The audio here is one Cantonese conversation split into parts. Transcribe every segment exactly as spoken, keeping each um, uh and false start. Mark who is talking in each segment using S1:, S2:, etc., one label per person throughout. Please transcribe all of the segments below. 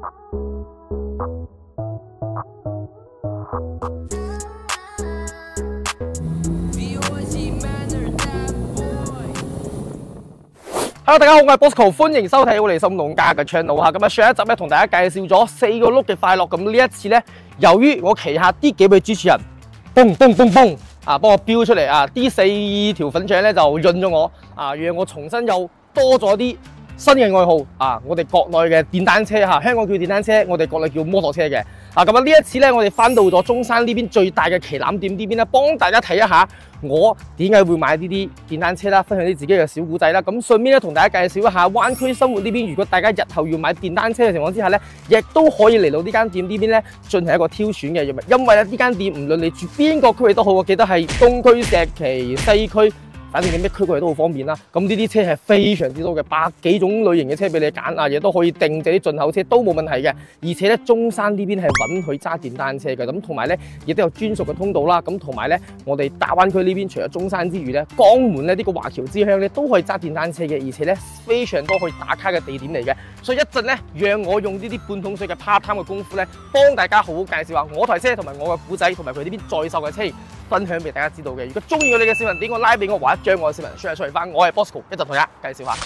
S1: Hello， 大家好，我係 Bosco， 歡迎收睇我哋心農家嘅 channel 吓。咁啊，上一集咧同大家介紹咗四個轆嘅快樂。咁呢一次咧，由於我旗下啲幾位主持人，嘣嘣嘣嘣啊，幫我標出嚟啊，啲四條粉腸咧就潤咗我啊，讓我重新又多咗啲新嘅愛好啊！我哋國內嘅電單車嚇，香港叫電單車，我哋國內叫摩托車嘅啊！咁啊呢一次咧，我哋翻到咗中山呢邊最大嘅旗艦店呢邊咧，幫大家睇一下我點解會買呢啲電單車啦，分享啲自己嘅小古仔啦。咁順便咧同大家介紹一下灣區生活呢邊，如果大家日後要買電單車嘅情況之下咧，亦都可以嚟到呢間店呢邊咧進行一個挑選嘅，因為咧呢間店唔論你住邊個區域都好，我記得係東區、石岐、西區。反正你咩區過嚟都好方便啦。咁呢啲車係非常之多嘅，百幾種類型嘅車俾你揀啊，亦都可以定製啲進口車都冇問題嘅。而且咧，中山呢邊係允許揸電單車嘅，咁同埋咧亦都有專屬嘅通道啦。咁同埋咧，我哋大灣區呢邊除咗中山之餘咧，江門咧呢個華僑之鄉咧都可以揸電單車嘅，而且咧非常多可以打卡嘅地點嚟嘅。所以一陣咧，讓我用呢啲半桶水嘅 part time 嘅功夫咧，幫大家好好介紹下我台車同埋我嘅古仔，同埋佢呢邊在售嘅車。分享俾大家知道嘅。如果中意我哋嘅視頻，點個 like 俾我，或者將我嘅視頻 share 出嚟翻。我係 Bosco， 一陣同大家介紹下。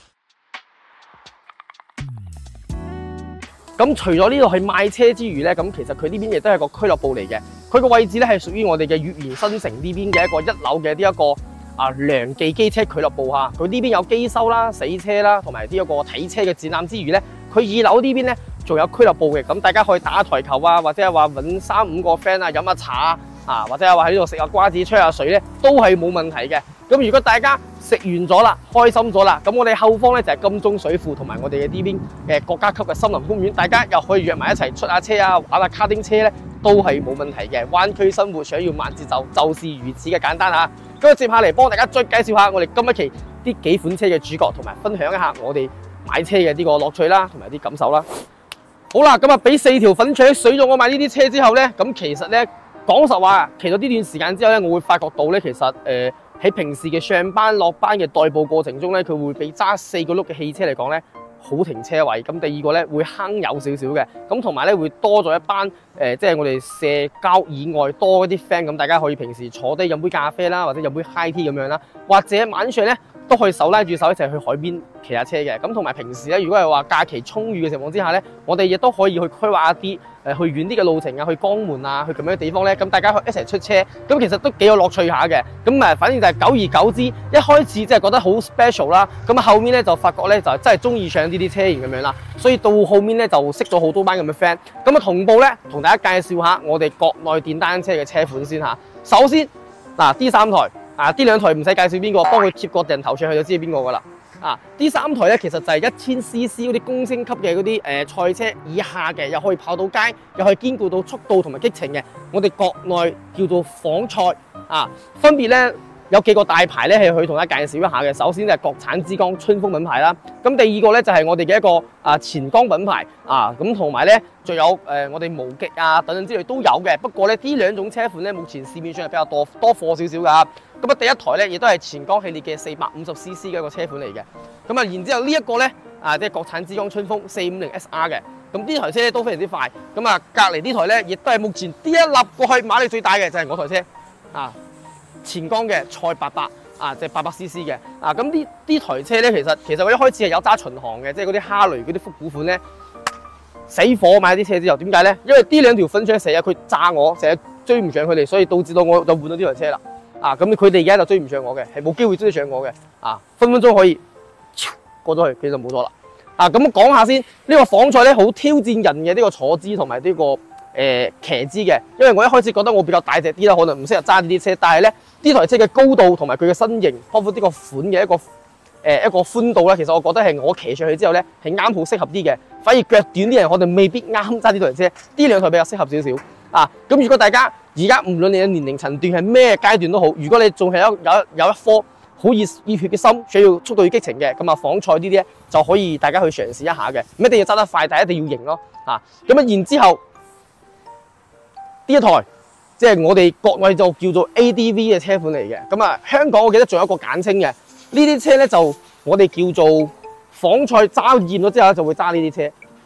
S1: 咁除咗呢度係賣車之餘咧，咁其實佢呢邊亦都係個俱樂部嚟嘅。佢個位置咧係屬於我哋嘅月園新城呢邊嘅一個一樓嘅呢一個啊良記機車俱樂部嚇。佢呢邊有機修啦、死車啦，同埋呢一個睇車嘅展覽之餘咧，佢二樓呢邊咧仲有俱樂部嘅。咁大家可以打下台球啊，或者係話揾三五個 friend 啊飲下茶啊。啊，或者係話喺呢度食下瓜子、吹下水咧，都係冇問題嘅。咁如果大家食完咗啦，開心咗啦，咁我哋後方咧就係金鐘水庫同埋我哋嘅呢邊嘅國家級嘅森林公園，大家又可以約埋一齊出下車啊，玩下卡丁車咧，都係冇問題嘅。灣區生活想要慢節奏，就是如此嘅簡單嚇。咁接下嚟幫大家再介紹下我哋今一期啲幾款車嘅主角，同埋分享一下我哋買車嘅呢個樂趣啦，同埋啲感受啦。好啦，咁啊俾四條粉腸水咗我買呢啲車之後咧，咁其實咧。講實話，其實呢段時間之後咧，我會發覺到咧，其實誒喺、呃、平時嘅上班落班嘅代步過程中咧，佢會比揸四個轆嘅汽車嚟講咧好停車位。咁第二個咧會慳油少少嘅，咁同埋咧會多咗一班誒、呃，即係我哋社交以外多一啲 friend，咁大家可以平時坐低飲杯咖啡啦，或者飲杯 high tea 咁樣啦，或者晚上咧都可以手拉住手一齊去海邊騎下車嘅。咁同埋平時咧，如果係話假期充裕嘅情況之下咧，我哋亦都可以去規劃一啲。誒去遠啲嘅路程啊，去江門啊，去咁樣嘅地方咧，咁大家一齊出車，咁其實都幾有樂趣下嘅。咁誒，反正就係久而久之，一開始即係覺得好 special 啦，咁後面咧就發覺咧就真係中意上呢啲車型咁樣啦。所以到後面咧就識咗好多班咁嘅 friend。咁啊同步咧，同大家介紹下我哋國內電單車嘅車款先嚇。首先嗱 D 三台啊 ，D 兩台唔使介紹邊個，幫佢貼個人頭上去就知係邊個噶啦。啊 ！D 三台咧，其實就係一千 C C 嗰啲公升級嘅嗰啲誒賽車以下嘅，又可以跑到街，又可以兼顧到速度同埋激情嘅。我哋國內叫做仿賽啊，分別咧有幾個大牌咧係去同大家介紹一下嘅。首先就係國產之光春風品牌啦，咁第二個咧就係我哋嘅一個啊前光品牌啊，咁同埋咧仲有誒、呃、我哋無極啊等等之類都有嘅。不過咧呢兩種車款咧，目前市面上係比較多多貨少少㗎。咁啊，第一台咧亦都係前光系列嘅四百五十 C C 嘅一個車款嚟嘅。咁啊，然之後呢一個咧啊，即係國產之光春風四五零 S R 嘅。咁呢台車咧都非常之快。咁啊，隔離呢台咧亦都係目前呢一立過去馬力最大嘅就係我台車啊，前光嘅賽八百啊，即係八百 C C 嘅。啊，咁呢呢台車咧其實其實我一開始係有揸巡航嘅，即係嗰啲哈雷嗰啲復古款咧，死火買啲車之後，點解咧？因為呢兩條粉腸成日佢炸我，成日追唔上佢哋，所以導致到我就換咗呢台車啦。啊，咁佢哋而家就追唔上我嘅，係冇機會追得上我嘅。啊，分分鐘可以過咗去，其實冇咗啦。啊，咁講下先，呢、這個仿賽咧好挑戰人嘅呢個坐姿同埋呢個誒、呃、騎姿嘅，因為我一開始覺得我比較大隻啲啦，可能唔適合揸呢啲車，但係咧呢台車嘅高度同埋佢嘅身形，包括呢個款嘅一個誒、呃、一個寬度咧，其實我覺得係我騎上去之後咧係啱好適合啲嘅，反而腳短啲人可能未必啱揸呢台車，呢兩台比較適合少少。啊，咁如果大家而家唔論你嘅年齡層段係咩階段都好，如果你仲係有有有一顆好熱熱血嘅心，需要速度與激情嘅，咁啊仿賽呢啲咧就可以大家去嘗試一下嘅，唔一定要揸得快，但係一定要型咯。啊，咁啊然之後呢一台即係我哋國內就叫做 A D V 嘅車款嚟嘅，咁啊香港我記得仲有一個簡稱嘅，呢啲車咧就我哋叫做仿賽揸厭咗之後就會揸呢啲車。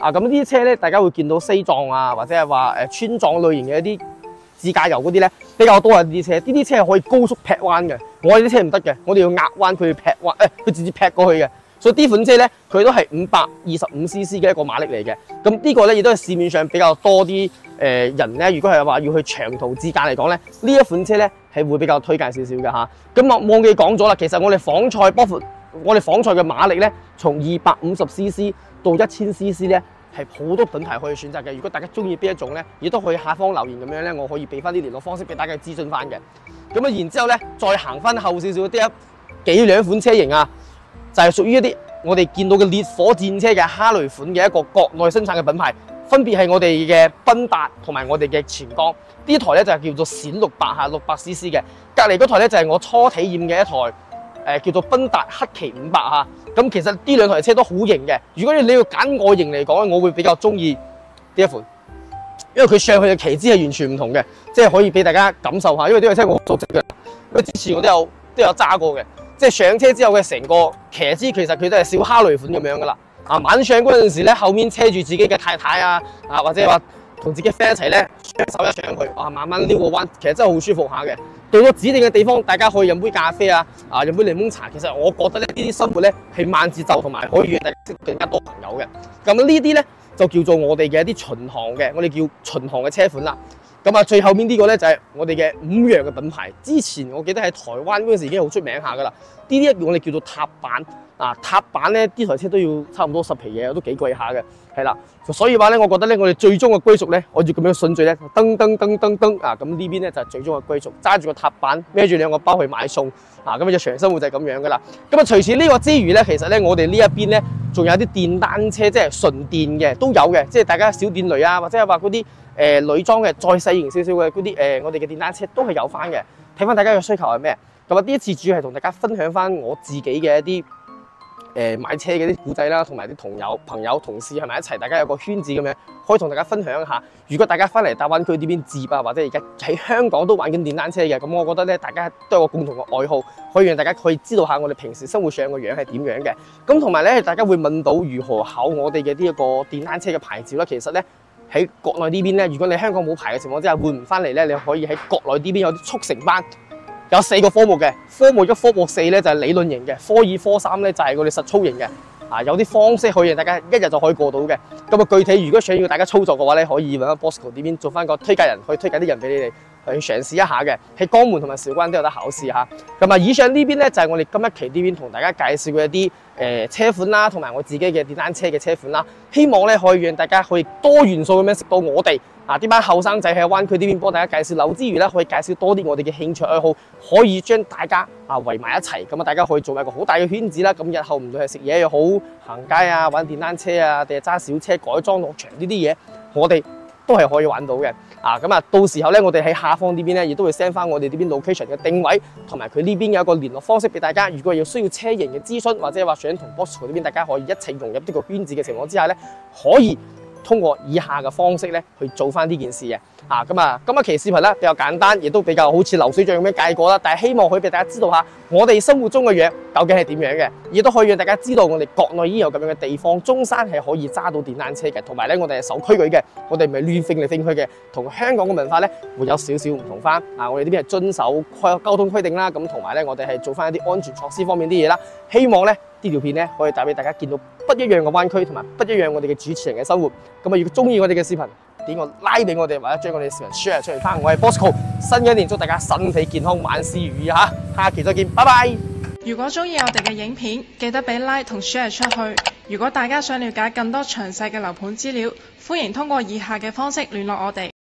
S1: 啊，咁呢啲車咧，大家會見到西藏啊，或者係話誒川藏類型嘅一啲自駕遊嗰啲咧比較多啊。呢啲車，呢啲車係可以高速劈彎嘅，我哋啲車唔得嘅，我哋要壓彎佢劈彎，誒佢直接劈過去嘅。所以呢款車咧，佢都係五百二十五 C C 嘅一個馬力嚟嘅。咁呢個咧亦都係市面上比較多啲誒、呃、人咧，如果係話要去長途自駕嚟講咧，呢一款車咧係會比較推介少少嘅嚇。咁我忘記講咗啦，其實我哋仿賽包括我哋仿賽嘅馬力咧，從二百五十 C C 到一千 C C 咧，係好多品牌可以選擇嘅。如果大家中意邊一種咧，亦都可以下方留言咁樣咧，我可以俾翻啲聯絡方式俾大家諮詢翻嘅。咁啊，然之後咧，再行翻後少少啲一幾兩款車型啊，就係屬於一啲我哋見到嘅烈火戰車嘅哈雷款嘅一個國內生產嘅品牌，分別係我哋嘅賓達同埋我哋嘅錢江。呢台咧就係叫做閃六百嚇，六百 C C 嘅。隔離嗰台咧就係我初體驗嘅一台。誒叫做賓達黑旗五百嚇，咁其實呢兩台車都好型嘅。如果你你要揀外形嚟講，我會比較中意呢一款，因為佢上去嘅旗姿係完全唔同嘅，即係可以俾大家感受下。因為呢台車我熟悉嘅，因為之前我都有都有揸過嘅，即係上車之後嘅成個騎姿其實佢都係小哈雷款咁樣噶啦。啊，晚上嗰陣時咧，後面車住自己嘅太太啊，啊或者話同自己 friend 一齊咧，雙手一上去，啊慢慢撩個彎，其實真係好舒服下嘅。到咗指定嘅地方，大家可以飲杯咖啡啊，啊飲杯檸檬茶。其實我覺得咧，呢啲生活咧係慢節奏，同埋可以讓大家識更加多朋友嘅。咁呢啲咧就叫做我哋嘅一啲巡航嘅，我哋叫巡航嘅車款啦。咁啊，最後面呢個咧就係我哋嘅五羊嘅品牌。之前我記得喺台灣嗰陣時已經好出名下噶啦。呢啲我哋叫做踏板啊，踏板咧呢台車都要差唔多十皮嘢，都幾貴下嘅，係啦。所以話咧，我覺得咧，我哋最終嘅歸屬咧，我要咁樣順序咧，噔噔噔噔噔啊！咁呢邊咧就係最終嘅歸屬，揸住個踏板，孭住兩個包去買餸啊！咁日常生活就係咁樣噶啦。咁啊，除此呢個之餘咧，其實咧我哋呢一邊咧，仲有啲電單車，即係純電嘅都有嘅，即係大家小電驢啊，或者係話嗰啲誒女裝嘅再細型少少嘅嗰啲誒，我哋嘅電單車都係有翻嘅。睇翻大家嘅需求係咩？咁啊，呢一次主要係同大家分享翻我自己嘅一啲。誒買車嘅啲故仔啦，同埋啲同友、朋友、同事係咪一齊？大家有個圈子咁樣，可以同大家分享一下。如果大家翻嚟大灣區呢邊接啊，或者而家喺香港都玩緊電單車嘅，咁我覺得咧，大家都有個共同嘅愛好，可以讓大家可以知道下我哋平時生活上個樣係點樣嘅。咁同埋咧，大家會問到如何考我哋嘅呢一個電單車嘅牌照啦。其實咧喺國內呢邊咧，如果你香港冇牌嘅情況之下換唔翻嚟咧，你可以喺國內呢邊有啲速成班。有四個科目嘅，科目一、科目四咧就係理論型嘅，科二、科三咧就係我哋實操型嘅。啊，有啲方式可以讓大家一日就可以過到嘅。咁啊，具體如果想要大家操作嘅話咧，可以揾 Bosco 呢邊做翻個推介人，可以推介啲人俾你哋去嘗試一下嘅。喺江門同埋韶關都有得考試嚇。咁啊，以上呢邊咧就係我哋今一期呢邊同大家介紹嘅一啲誒、呃、車款啦，同埋我自己嘅電單車嘅車款啦。希望咧可以讓大家可以多元素咁樣識到我哋。啊！啲班後生仔喺灣區呢邊幫大家介紹樓之餘咧，可以介紹多啲我哋嘅興趣愛好，可以將大家啊圍埋一齊，咁啊大家可以做一個好大嘅圈子啦。咁日後唔論係食嘢又好，行街啊、玩電單車啊，定係揸小車改裝落場呢啲嘢，我哋都係可以玩到嘅。啊，咁啊到時候咧，我哋喺下方呢邊咧，亦都會 send 翻我哋呢邊 location 嘅定位，同埋佢呢邊有一個聯絡方式俾大家。如果有需要車型嘅諮詢，或者話想同 Bosco 呢邊大家可以一齊融入呢個圈子嘅情況之下咧，可以。通過以下嘅方式咧去做翻呢件事嘅，啊咁啊今一期視頻咧比較簡單，亦都比較好似流水帳咁樣介過啦。但係希望可以俾大家知道下我哋生活中嘅樣究竟係點樣嘅，亦都可以讓大家知道我哋國內已經有咁樣嘅地方，中山係可以揸到電單車嘅，同埋咧我哋係守規矩嘅，我哋唔係亂揈嚟揈去嘅，同香港嘅文化咧會有少少唔同翻。啊，我哋呢邊係遵守規交通規定啦，咁同埋咧我哋係做翻一啲安全措施方面啲嘢啦。希望咧呢條片咧可以帶俾大家見到不一樣嘅灣區，同埋不一樣我哋嘅主持人嘅生活。咁啊，如果中意我哋嘅視頻，點個 like 俾我哋，或者將我哋嘅視頻 share 出嚟翻。我係 Bosco， 新嘅一年祝大家身體健康，萬事如意嚇！下期再見，拜拜。
S2: 如果中意我哋嘅影片，記得俾 like 同 share 出去。如果大家想了解更多詳細嘅樓盤資料，歡迎通過以下嘅方式聯絡我哋。